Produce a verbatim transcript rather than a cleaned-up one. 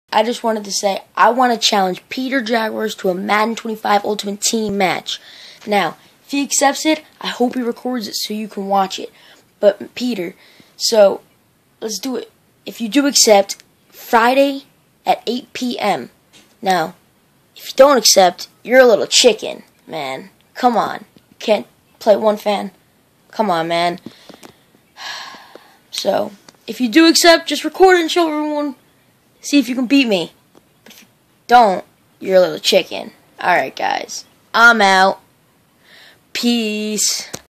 I just wanted to say I want to challenge Peter Jaguars to a Madden twenty-five Ultimate Team match. Now, if he accepts it, I hope he records it so you can watch it. But Peter, so let's do it. If you do accept, Friday at eight p m Now, if you don't accept, you're a little chicken, man. Come on. Can't play one fan? Come on, man. So, if you do accept, just record it and show everyone. See if you can beat me. But if you don't, you're a little chicken. Alright, guys. I'm out. Peace.